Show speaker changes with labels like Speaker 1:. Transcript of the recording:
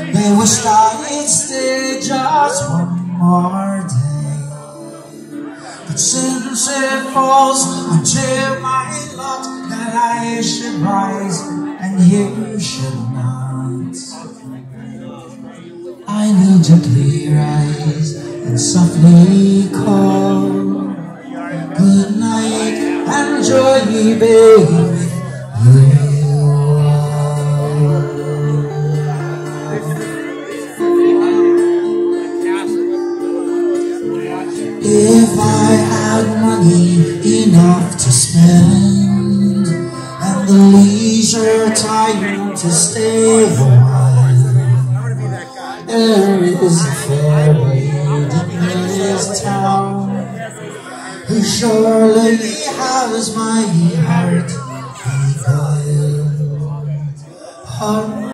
Speaker 1: They wished I'd stay just one more day, but since it falls unto my lot that I should rise and you should not, I will gently rise and softly call good night and joy be with you. If I had money enough to spend and the leisure time to stay a while, there is a fair lady in this town who surely has my heart beguiled.